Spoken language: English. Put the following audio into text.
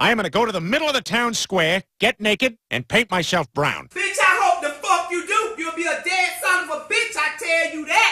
I am going to go to the middle of the town square, get naked, and paint myself brown.